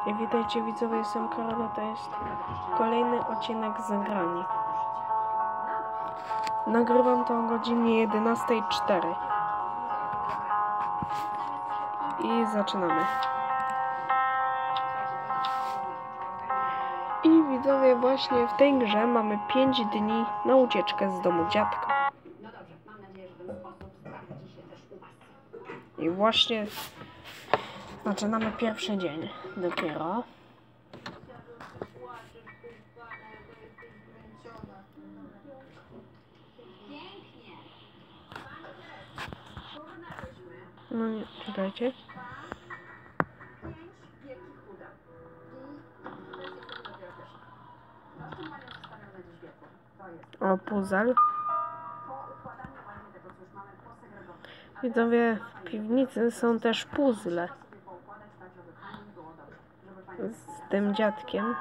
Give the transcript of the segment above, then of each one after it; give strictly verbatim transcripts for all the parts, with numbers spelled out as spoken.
I witajcie widzowie, jestem Karol, to jest kolejny odcinek z Zagrani. Nagrywam to o godzinie jedenastej zero cztery. I zaczynamy. I widzowie, właśnie w tej grze mamy pięć dni na ucieczkę z domu dziadka. I właśnie zaczynamy pierwszy dzień dopiero. No nie, czekajcie. O, puzzle. Widzowie, w piwnicy są też puzzle z tym dziadkiem.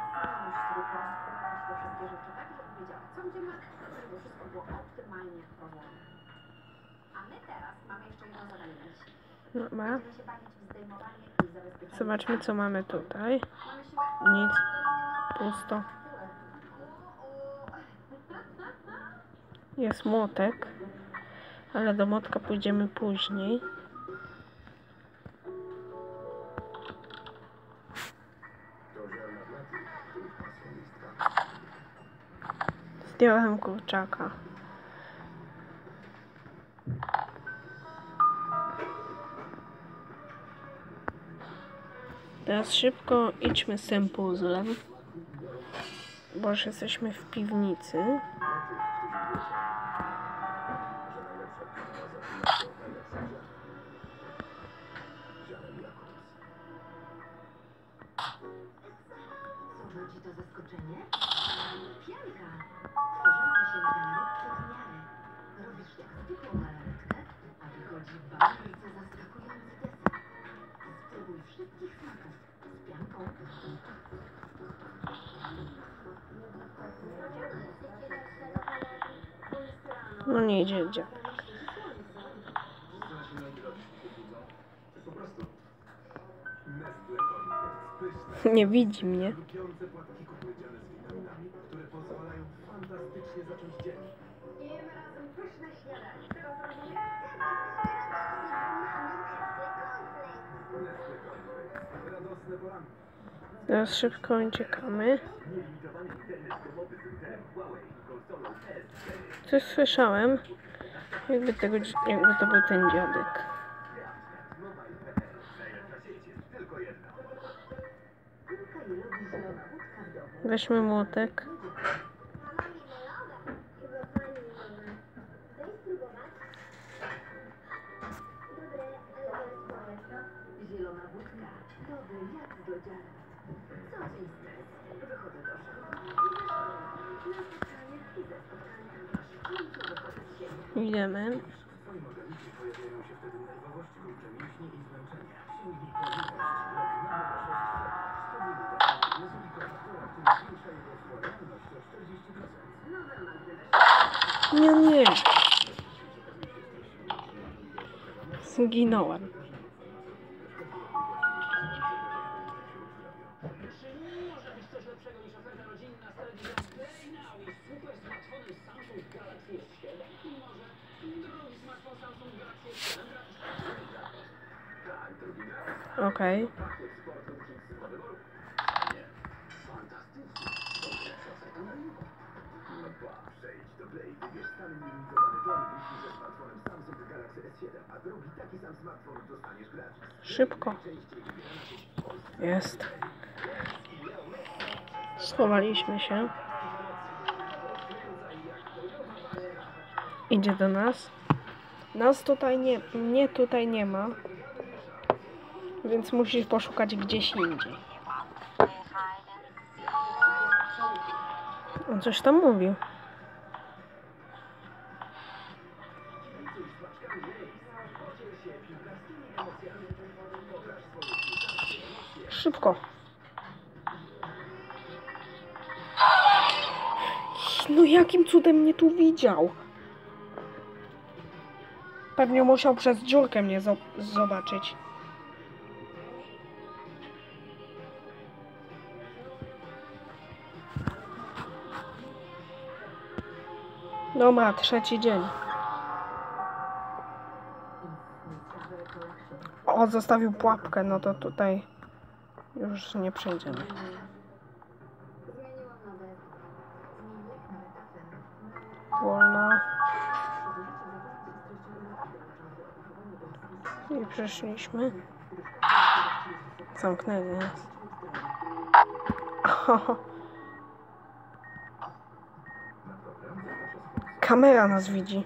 Dobra. Zobaczmy, co mamy tutaj. Nic. Pusto. Jest młotek, ale do młotka pójdziemy później. Zdjąłem kurczaka. Teraz szybko idźmy z tym puzzlem, bo już jesteśmy w piwnicy. Rodzi to zaskoczenie? Pianka, tworząca się na galaretce w miarę. Robisz jak zwykłą galaretkę, a wychodzi bardzo zaskakujący deser. Spróbuj wszystkich smaków z pianką. No nie idzie dziadek. Nie widzi mnie. Teraz szybko uciekamy. Coś słyszałem, jakby, tego, jakby to był ten dziadek. Weźmy młotek. Zielona budka, dobry jak z lodziarni. Co dzień stres, wychodzę do szkoły i ze szkoły, na spotkanie i ze spotkania, aż w końcu wychodzę z siebie. Idziemy. W twoim organizmie pojawiają się wtedy nerwowość, kurcze mięśni i zmęczenie. Sięgnij po litość, lek na sześć set. Spróbuj go. Nezolika, która zwiększa jego wchłanialność o czterdzieści procent. Nowe magdy. Nie, nie. Zginąłem. Może być coś lepszego niż oferta rodzinna z telewizorem Play Now i super smartfonem Samsung Galaxy S siedem? Może drugi smartfon Samsung Galaxy S siedem gratis? Tak, drugi raz. Okej. Pakiet sportu przy wyboru. Nie. Fantastycznie. Dobrze, oferta na rynku. No ba, przejdź do Play, wybierz stary limitowany plan wisi ze smartfonem Samsung Galaxy S siedem, a drugi taki sam smartfon dostaniesz gratis. Szybko. Jest. Schowaliśmy się. Idzie do nas. Nas tutaj nie, mnie tutaj nie ma. Więc musisz poszukać gdzieś indziej. On coś tam mówił. Szybko. No jakim cudem mnie tu widział? Pewnie musiał przez dziurkę mnie zobaczyć. Dobra, trzeci dzień. O, zostawił pułapkę, no to tutaj już nie przejdziemy. Zmieniłam nawet. Zmieniłam nawet aferę. Wolno. I przeszliśmy. Zamknęli nas. Kamera nas widzi.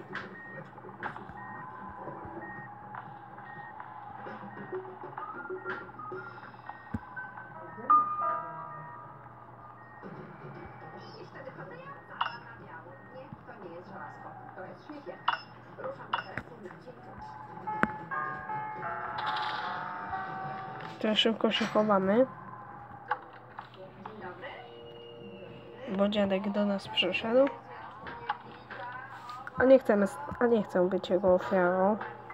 I wtedy chodzę ja cała na biało. Nie, to nie jest żelazko. To jest śmiechierka. Ruszam do telefonu na dzień. Teraz szybko się chowamy, Dzień dobry. bo dziadek do nas przyszedł. A nie chcemy, a nie chcę być jego ofiarą.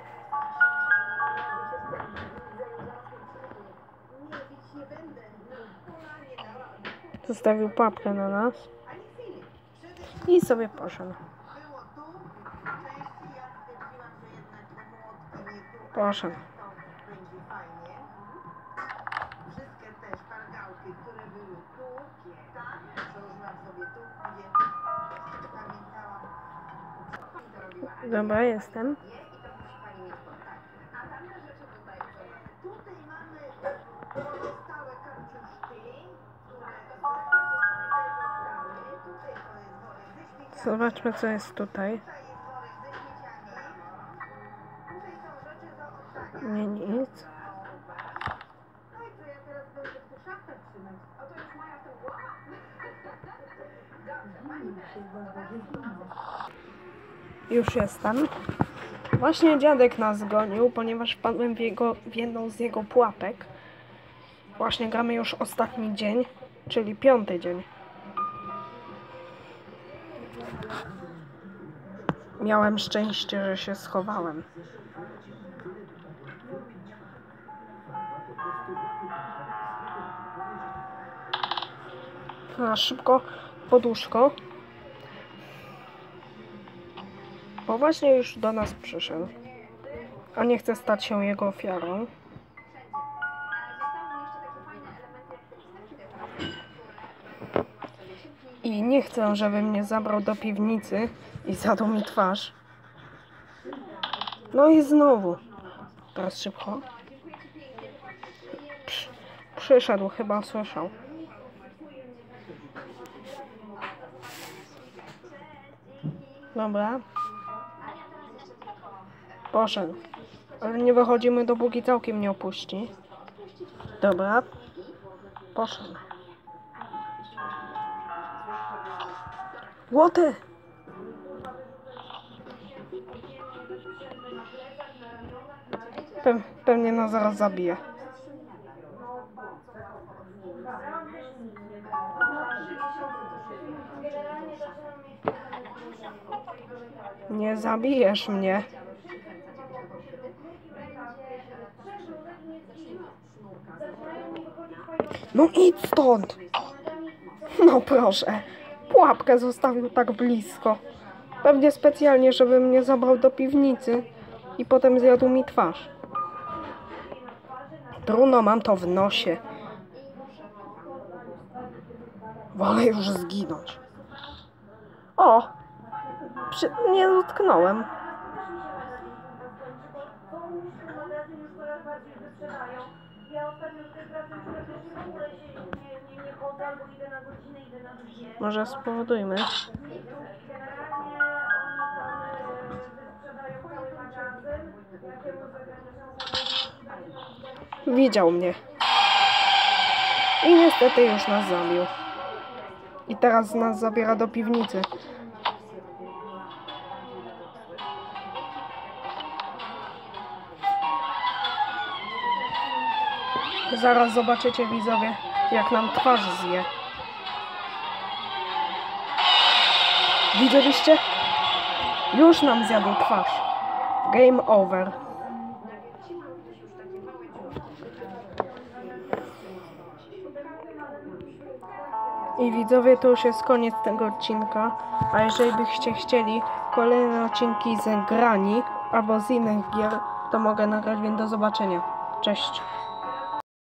Nie, pić nie będę. Ona nie dała. Zostawił papkę na nas Ani chwili. Przede wszystkim i sobie poszedł. było tu. Częściej ja stwierdziłam, że jednak te młotki nie tu. Poszedł. To będzie fajnie. Wszystkie te szpargałki, które były tu, tak, przełożyłam sobie tu, gdzie pamiętałam, co pani to robiła. a nie Dobra, jak jestem. pani je i to musi pani mieć kontakt. A tamte rzeczy tutaj, co? Tutaj mamy pozostałe karciuszki, które zostały. Tutaj to jest worek ze śmieciami. Zobaczmy, co jest tutaj. Tutaj jest worek ze śmieciami. Tutaj są rzeczy do oddania. Nie, nic. No i co ja teraz będę w tych szaftach trzymać? A to już moja to była? Dobrze, pani też. Już jestem. Właśnie dziadek nas gonił, ponieważ wpadłem w, jego, w jedną z jego pułapek. Właśnie gramy już ostatni dzień, czyli piąty dzień. Miałem szczęście, że się schowałem. A szybko poduszko. Bo właśnie już do nas przyszedł. A nie chce stać się jego ofiarą. I nie chcę, żeby mnie zabrał do piwnicy i zadał mi twarz. No i znowu. Teraz szybko. Przy, przyszedł, chyba słyszał. Dobra. Poszedł. Ale nie wychodzimy, dopóki całkiem nie opuści. Dobra. Poszedł. Łoty! Pe pewnie nas zaraz zabije. Nie zabijesz mnie. No idź stąd! No proszę. Pułapkę zostawił tak blisko. Pewnie specjalnie, żeby mnie zabrał do piwnicy i potem zjadł mi twarz. Trudno, mam to w nosie. Wolę już zginąć. O! Przy... Nie dotknąłem. Może spowodujmy. Widział mnie. I niestety już nas zabił. I teraz nas zabiera do piwnicy. Zaraz zobaczycie, widzowie, jak nam twarz zje. Widzieliście? Już nam zjadł twarz. Game over. I widzowie, to już jest koniec tego odcinka. A jeżeli byście chcieli kolejne odcinki z grani albo z innych gier, to mogę nagrać, więc do zobaczenia. Cześć.